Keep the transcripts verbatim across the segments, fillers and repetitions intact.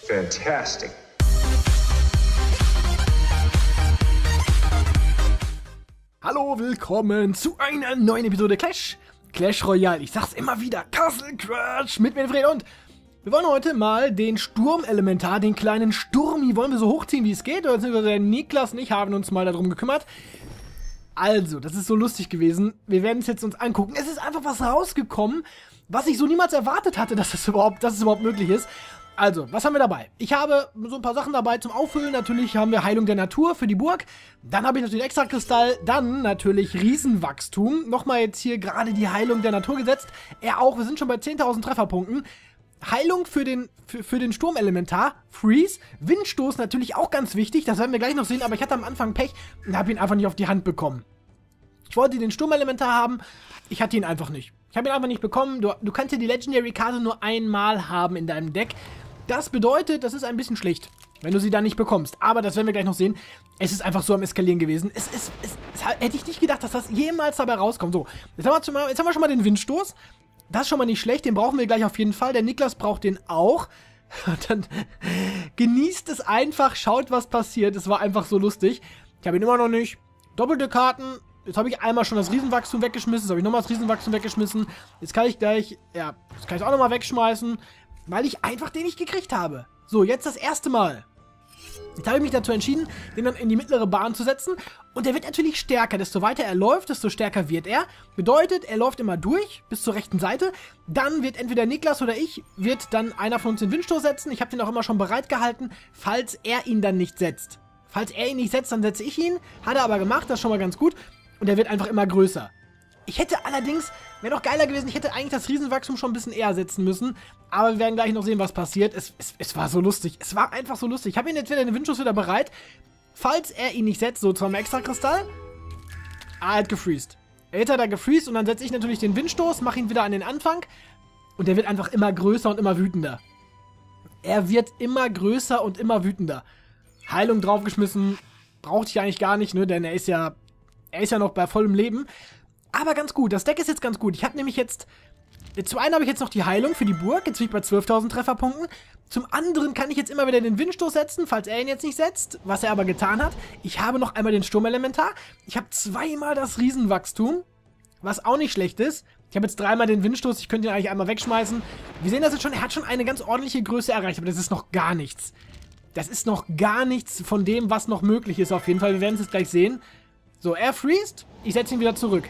Fantastic. Hallo, willkommen zu einer neuen Episode Clash. Clash Royale, ich sag's immer wieder, Castle Crush mit Winfried und wir wollen heute mal den Sturmelementar, den kleinen Sturmi, wollen wir so hochziehen, wie es geht. Oder sind wir, der Niklas und ich haben uns mal darum gekümmert. Also, das ist so lustig gewesen. Wir werden es jetzt uns angucken. Es ist einfach was rausgekommen, was ich so niemals erwartet hatte, dass es überhaupt, dass es überhaupt möglich ist. Also, was haben wir dabei? Ich habe so ein paar Sachen dabei zum Auffüllen. Natürlich haben wir Heilung der Natur für die Burg. Dann habe ich natürlich Extrakristall. Dann natürlich Riesenwachstum. Nochmal jetzt hier gerade die Heilung der Natur gesetzt. Er auch. Wir sind schon bei zehntausend Trefferpunkten. Heilung für den, für, für den Sturmelementar. Freeze. Windstoß natürlich auch ganz wichtig. Das werden wir gleich noch sehen. Aber ich hatte am Anfang Pech und habe ihn einfach nicht auf die Hand bekommen. Ich wollte den Sturmelementar haben. Ich hatte ihn einfach nicht. Ich habe ihn einfach nicht bekommen. Du, du kannst ja die Legendary-Karte nur einmal haben in deinem Deck. Das bedeutet, das ist ein bisschen schlecht, wenn du sie dann nicht bekommst. Aber das werden wir gleich noch sehen. Es ist einfach so am Eskalieren gewesen. Es ist, es, es, hätte ich nicht gedacht, dass das jemals dabei rauskommt. So, jetzt haben, wir schon mal, jetzt haben wir schon mal den Windstoß. Das ist schon mal nicht schlecht. Den brauchen wir gleich auf jeden Fall. Der Niklas braucht den auch. Dann genießt es einfach. Schaut, was passiert. Es war einfach so lustig. Ich habe ihn immer noch nicht. Doppelte Karten. Jetzt habe ich einmal schon das Riesenwachstum weggeschmissen. Jetzt habe ich nochmal das Riesenwachstum weggeschmissen. Jetzt kann ich gleich, ja, das kann ich auch nochmal wegschmeißen. Weil ich einfach den nicht gekriegt habe. So, jetzt das erste Mal. Jetzt habe ich mich dazu entschieden, den dann in die mittlere Bahn zu setzen. Und der wird natürlich stärker. Desto weiter er läuft, desto stärker wird er. Bedeutet, er läuft immer durch, bis zur rechten Seite. Dann wird entweder Niklas oder ich, wird dann einer von uns den Windstoß setzen. Ich habe den auch immer schon bereit gehalten, falls er ihn dann nicht setzt. Falls er ihn nicht setzt, dann setze ich ihn. Hat er aber gemacht, das ist schon mal ganz gut. Und er wird einfach immer größer. Ich hätte allerdings, wäre doch geiler gewesen, ich hätte eigentlich das Riesenwachstum schon ein bisschen eher setzen müssen. Aber wir werden gleich noch sehen, was passiert. Es, es, es war so lustig. Es war einfach so lustig. Ich habe ihn jetzt wieder den Windstoß wieder bereit. Falls er ihn nicht setzt, so zum Extrakristall. Ah, er hat gefreezed. Jetzt hat er gefreezed und dann setze ich natürlich den Windstoß, mache ihn wieder an den Anfang. Und der wird einfach immer größer und immer wütender. Er wird immer größer und immer wütender. Heilung draufgeschmissen. Brauchte ich eigentlich gar nicht, ne? Denn er ist ja, er ist ja noch bei vollem Leben. Aber ganz gut, das Deck ist jetzt ganz gut. Ich habe nämlich jetzt, zum einen habe ich jetzt noch die Heilung für die Burg, jetzt bin ich bei zwölftausend Trefferpunkten. Zum anderen kann ich jetzt immer wieder den Windstoß setzen, falls er ihn jetzt nicht setzt, was er aber getan hat. Ich habe noch einmal den Sturmelementar. Ich habe zweimal das Riesenwachstum, was auch nicht schlecht ist. Ich habe jetzt dreimal den Windstoß, ich könnte ihn eigentlich einmal wegschmeißen. Wir sehen das jetzt schon, er hat schon eine ganz ordentliche Größe erreicht, aber das ist noch gar nichts. Das ist noch gar nichts von dem, was noch möglich ist auf jeden Fall. Wir werden es jetzt gleich sehen. So, er freest, ich setze ihn wieder zurück.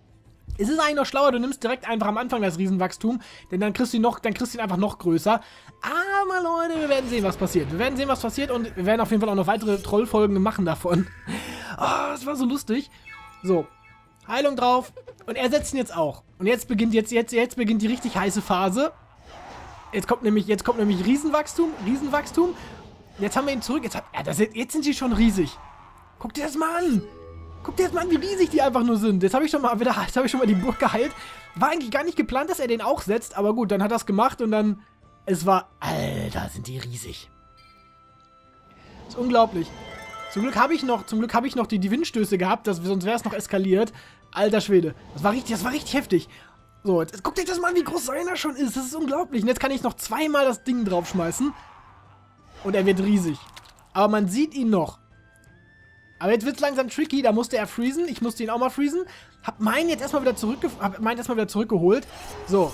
Es ist eigentlich noch schlauer, du nimmst direkt einfach am Anfang das Riesenwachstum, denn dann kriegst du ihn, noch, dann kriegst du ihn einfach noch größer. Aber Leute, wir werden sehen, was passiert. Wir werden sehen, was passiert und wir werden auf jeden Fall auch noch weitere Trollfolgen machen davon. Oh, das war so lustig. So, Heilung drauf und er setzt ihn jetzt auch. Und jetzt beginnt, jetzt, jetzt, jetzt beginnt die richtig heiße Phase. Jetzt kommt nämlich, jetzt kommt nämlich Riesenwachstum, Riesenwachstum. Jetzt haben wir ihn zurück, jetzt, hat, ja, das, jetzt sind sie schon riesig. Guck dir das mal an. Guck dir jetzt mal an, wie riesig die einfach nur sind. Jetzt habe ich schon mal wieder, jetzt habe ich schon mal die Burg geheilt. War eigentlich gar nicht geplant, dass er den auch setzt, aber gut, dann hat er es gemacht und dann, es war, Alter, sind die riesig. Das ist unglaublich. Zum Glück habe ich noch, zum Glück habe ich noch die, die Windstöße gehabt, das, sonst wäre es noch eskaliert. Alter Schwede, das war richtig, das war richtig heftig. So, jetzt guckt euch das mal an, wie groß seiner schon ist. Das ist unglaublich. Und jetzt kann ich noch zweimal das Ding draufschmeißen und er wird riesig. Aber man sieht ihn noch. Aber jetzt wird es langsam tricky, da musste er freezen. Ich musste ihn auch mal freezen. Hab meinen jetzt erstmal wieder, zurückge hab meinen erstmal wieder zurückgeholt. So.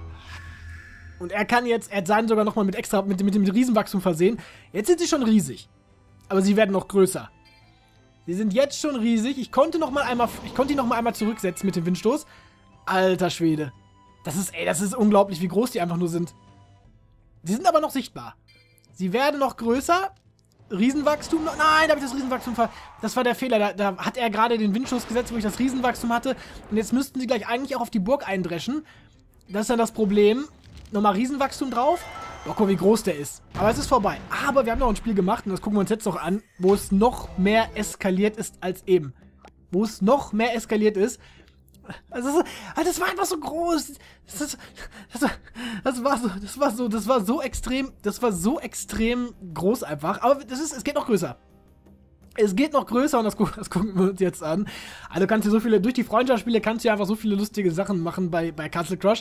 Und er kann jetzt, er hat seinen sogar nochmal mit extra, mit, mit dem Riesenwachstum versehen. Jetzt sind sie schon riesig. Aber sie werden noch größer. Sie sind jetzt schon riesig. Ich konnte noch mal einmal, ich konnte ihn noch mal einmal zurücksetzen mit dem Windstoß. Alter Schwede. Das ist, ey, das ist unglaublich, wie groß die einfach nur sind. Sie sind aber noch sichtbar. Sie werden noch größer. Riesenwachstum. Nein, da habe ich das Riesenwachstum ver... Das war der Fehler. Da, da hat er gerade den Windschuss gesetzt, wo ich das Riesenwachstum hatte. Und jetzt müssten sie gleich eigentlich auch auf die Burg eindreschen. Das ist dann das Problem. Nochmal Riesenwachstum drauf. Oh, guck mal, wie groß der ist. Aber es ist vorbei. Aber wir haben noch ein Spiel gemacht und das gucken wir uns jetzt noch an, wo es noch mehr eskaliert ist als eben. Wo es noch mehr eskaliert ist. Also, das war einfach so groß. Das, das, das, das war so, das war so, das war so extrem, das war so extrem groß einfach. Aber das ist, es geht noch größer. Es geht noch größer und das, das gucken wir uns jetzt an. Also kannst du so viele, durch die Freundschaftsspiele kannst du ja einfach so viele lustige Sachen machen bei, bei Castle Crush.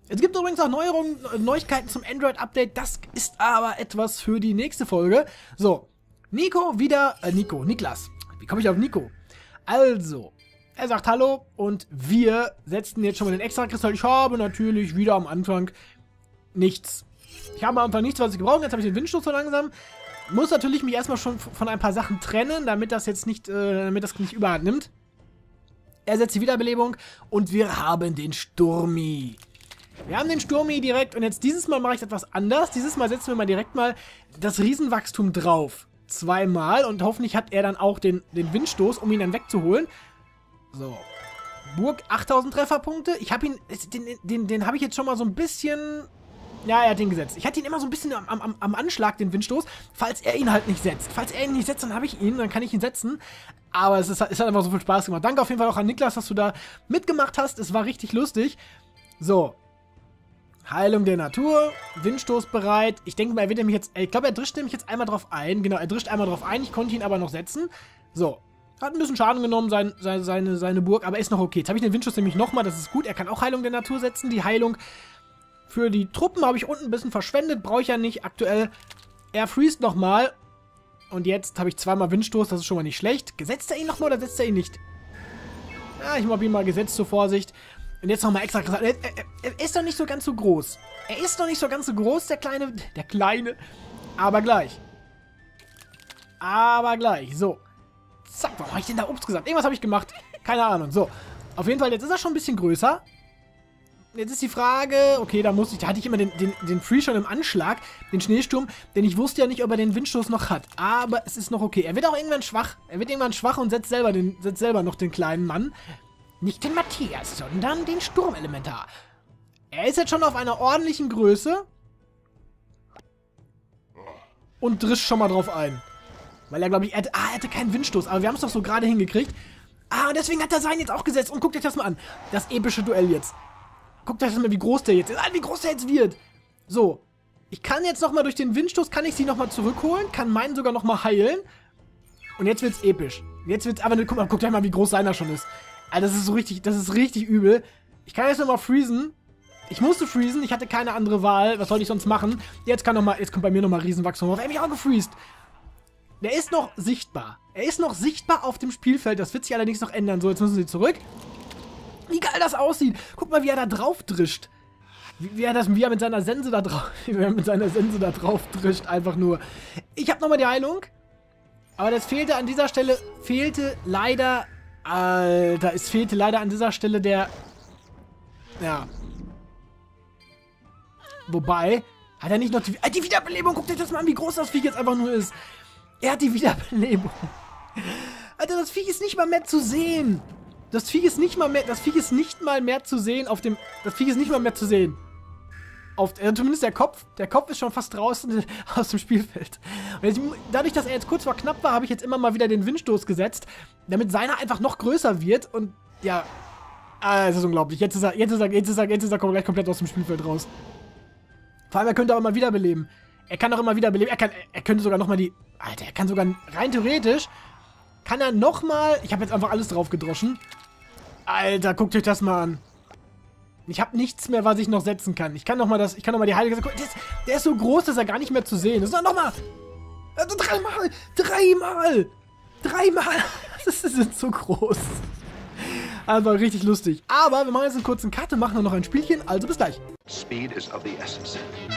Es gibt übrigens auch Neuerungen, Neuigkeiten zum Android-Update. Das ist aber etwas für die nächste Folge. So, Nico wieder, äh, Nico, Niklas. Wie komme ich auf Nico? Also, er sagt Hallo und wir setzen jetzt schon mal den Extra-Kristall. Ich habe natürlich wieder am Anfang nichts. Ich habe am Anfang nichts, was ich gebrauche. Jetzt habe ich den Windstoß so langsam. Muss natürlich mich erstmal schon von ein paar Sachen trennen, damit das jetzt nicht, äh, damit das nicht überhand nimmt. Er setzt die Wiederbelebung und wir haben den Sturmi. Wir haben den Sturmi direkt und jetzt dieses Mal mache ich etwas anders. Dieses Mal setzen wir mal direkt mal das Riesenwachstum drauf. Zweimal und hoffentlich hat er dann auch den, den Windstoß, um ihn dann wegzuholen. So. Burg, achttausend Trefferpunkte. Ich habe ihn, den, den, den habe ich jetzt schon mal so ein bisschen... Ja, er hat ihn gesetzt. Ich hatte ihn immer so ein bisschen am, am, am Anschlag, den Windstoß, falls er ihn halt nicht setzt. Falls er ihn nicht setzt, dann habe ich ihn, dann kann ich ihn setzen. Aber es, ist, es hat einfach so viel Spaß gemacht. Danke auf jeden Fall auch an Niklas, dass du da mitgemacht hast. Es war richtig lustig. So. Heilung der Natur, Windstoß bereit. Ich denke mal, er wird nämlich jetzt, ich glaube, er drischt nämlich jetzt einmal drauf ein. Genau, er drischt einmal drauf ein. Ich konnte ihn aber noch setzen. So. Hat ein bisschen Schaden genommen, sein, seine, seine, seine Burg, aber ist noch okay. Jetzt habe ich den Windstoß nämlich nochmal, das ist gut. Er kann auch Heilung der Natur setzen. Die Heilung für die Truppen habe ich unten ein bisschen verschwendet. Brauche ich ja nicht aktuell. Er freest nochmal. Und jetzt habe ich zweimal Windstoß, das ist schon mal nicht schlecht. Setzt er ihn nochmal oder setzt er ihn nicht? Ja, ich habe ihn mal gesetzt zur Vorsicht. Und jetzt nochmal extra gesagt, er, er, er ist doch nicht so ganz so groß. Er ist doch nicht so ganz so groß, der kleine, der kleine. Aber gleich. Aber gleich, so. Zack, warum habe ich denn da Obst gesagt? Irgendwas habe ich gemacht. Keine Ahnung, so. Auf jeden Fall, jetzt ist er schon ein bisschen größer. Jetzt ist die Frage, okay, da musste ich, da hatte ich immer den, den, den Free schon im Anschlag, den Schneesturm, denn ich wusste ja nicht, ob er den Windstoß noch hat. Aber es ist noch okay. Er wird auch irgendwann schwach. Er wird irgendwann schwach und setzt selber, den, setzt selber noch den kleinen Mann. Nicht den Matthias, sondern den Sturmelementar. Er ist jetzt schon auf einer ordentlichen Größe. Und drischt schon mal drauf ein. Weil er, glaube ich, er hatte, ah, er hatte keinen Windstoß. Aber wir haben es doch so gerade hingekriegt. Ah, und deswegen hat er seinen jetzt auch gesetzt. Und guckt euch das mal an. Das epische Duell jetzt. Guckt euch das mal, wie groß der jetzt ist. Ah, wie groß der jetzt wird. So. Ich kann jetzt nochmal durch den Windstoß, kann ich sie nochmal zurückholen. Kann meinen sogar nochmal heilen. Und jetzt wird's episch. Jetzt wird's, aber guck mal, guckt euch mal, wie groß seiner schon ist. Alter, das ist so richtig, das ist richtig übel. Ich kann jetzt nochmal freezen. Ich musste freezen, ich hatte keine andere Wahl. Was soll ich sonst machen? Jetzt kann noch mal, jetzt kommt bei mir nochmal Riesenwachstum auf. Er hat mich auch gefreezed. Der ist noch sichtbar. Er ist noch sichtbar auf dem Spielfeld. Das wird sich allerdings noch ändern. So, jetzt müssen sie zurück. Wie geil das aussieht. Guck mal, wie er da drauf drischt. Wie, wie, er das, wie er mit seiner Sense da drauf, wie er mit seiner Sense da drauf drischt. Einfach nur. Ich habe nochmal die Heilung. Aber das fehlte an dieser Stelle, fehlte leider... Alter, es fehlte leider an dieser Stelle der... Ja. Wobei, hat er nicht noch die... Die Wiederbelebung, guckt euch das mal an, wie groß das Viech jetzt einfach nur ist. Er hat die Wiederbelebung. Alter, das Viech ist nicht mal mehr zu sehen. Das Viech ist nicht mal mehr... Das Viech ist nicht mal mehr zu sehen auf dem... Das Viech ist nicht mal mehr zu sehen. Auf, äh, zumindest der Kopf. Der Kopf ist schon fast draußen aus dem Spielfeld. Und jetzt, dadurch, dass er jetzt kurz vor knapp war, habe ich jetzt immer mal wieder den Windstoß gesetzt, damit seiner einfach noch größer wird. Und ja, ah, es ist unglaublich. Jetzt ist er, jetzt ist er, jetzt ist er, jetzt ist er gleich komplett aus dem Spielfeld raus. Vor allem, er könnte auch immer wiederbeleben. Er kann auch immer wiederbeleben. Er kann, er könnte sogar nochmal die... Alter, er kann sogar rein theoretisch... Kann er nochmal... Ich habe jetzt einfach alles drauf gedroschen. Alter, guckt euch das mal an. Ich habe nichts mehr, was ich noch setzen kann. Ich kann noch mal das, ich kann noch mal die Heilige... Der ist, der ist so groß, dass er gar nicht mehr zu sehen ist. Noch mal! Also dreimal! Dreimal! Dreimal! Das sind so groß. Also richtig lustig. Aber wir machen jetzt einen kurzen Cut und machen noch ein Spielchen. Also bis gleich. Speed is of the essence.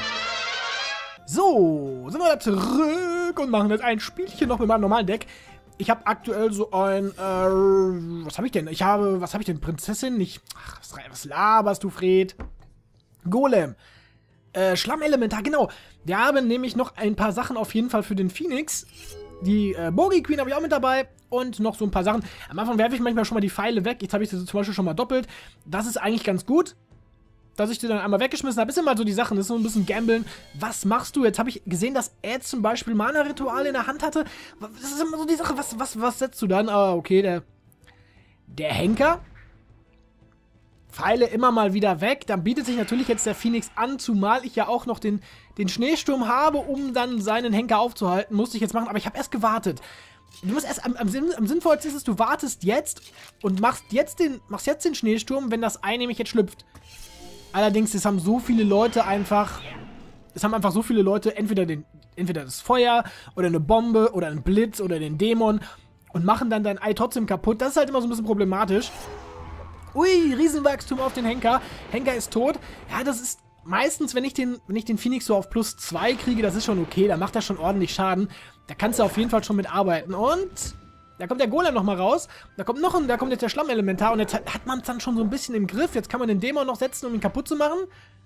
So, sind wir da zurück und machen jetzt ein Spielchen noch mit meinem normalen Deck. Ich habe aktuell so ein, äh, was habe ich denn? Ich habe, was habe ich denn? Prinzessin? Nicht, ach, was, was laberst du, Fred? Golem. Äh, Schlammelementar, genau. Wir haben nämlich noch ein paar Sachen auf jeden Fall für den Phoenix. Die äh, Bogi Queen habe ich auch mit dabei. Und noch so ein paar Sachen. Am Anfang werfe ich manchmal schon mal die Pfeile weg. Jetzt habe ich sie zum Beispiel schon mal doppelt. Das ist eigentlich ganz gut, dass ich die dann einmal weggeschmissen habe. Das sind mal so die Sachen, das ist so ein bisschen Gambeln. Was machst du? Jetzt habe ich gesehen, dass er zum Beispiel Mana-Ritual in der Hand hatte. Das ist immer so die Sache, was, was, was setzt du dann? Ah, okay, der, der Henker. Pfeile immer mal wieder weg. Dann bietet sich natürlich jetzt der Phoenix an, zumal ich ja auch noch den, den Schneesturm habe, um dann seinen Henker aufzuhalten. Musste ich jetzt machen, aber ich habe erst gewartet. Du musst erst, am, am, am sinnvollsten ist es, du wartest jetzt und machst jetzt den, machst jetzt den Schneesturm, wenn das Ei nämlich jetzt schlüpft. Allerdings, es haben so viele Leute einfach... Es haben einfach so viele Leute entweder, den, entweder das Feuer oder eine Bombe oder einen Blitz oder den Dämon und machen dann dein Ei trotzdem kaputt. Das ist halt immer so ein bisschen problematisch. Ui, Riesenwachstum auf den Henker. Henker ist tot. Ja, das ist meistens, wenn ich den, wenn ich den Phoenix so auf plus zwei kriege, das ist schon okay. Da macht er schon ordentlich Schaden. Da kannst du auf jeden Fall schon mit arbeiten. Und da kommt der Golem nochmal raus. Da kommt noch ein, da kommt jetzt der Schlammelementar. Und jetzt hat, hat man es dann schon so ein bisschen im Griff. Jetzt kann man den Dämon noch setzen, um ihn kaputt zu machen.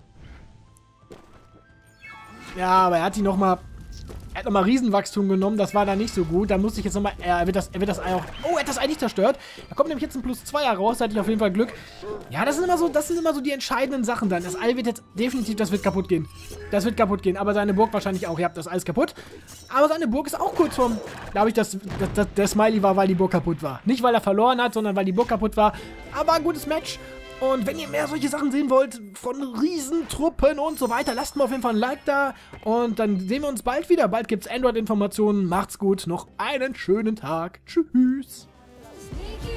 Ja, aber er hat die nochmal... Er hat nochmal Riesenwachstum genommen, das war da nicht so gut. Da musste ich jetzt nochmal... Er wird das, er wird das Ei auch... Oh, er hat das Ei nicht zerstört. Da kommt nämlich jetzt ein plus zwei raus, da hatte ich auf jeden Fall Glück. Ja, das sind immer so, das sind immer so die entscheidenden Sachen dann. Das Ei wird jetzt definitiv, das wird kaputt gehen. Das wird kaputt gehen, aber seine Burg wahrscheinlich auch. Ja, das Ei ist kaputt. Aber seine Burg ist auch kurz vorm... Glaube ich, dass das, das, der Smiley war, weil die Burg kaputt war. Nicht, weil er verloren hat, sondern weil die Burg kaputt war. Aber ein gutes Match. Und wenn ihr mehr solche Sachen sehen wollt, von Riesentruppen und so weiter, lasst mal auf jeden Fall ein Like da. Und dann sehen wir uns bald wieder. Bald gibt es Android-Informationen. Macht's gut. Noch einen schönen Tag. Tschüss.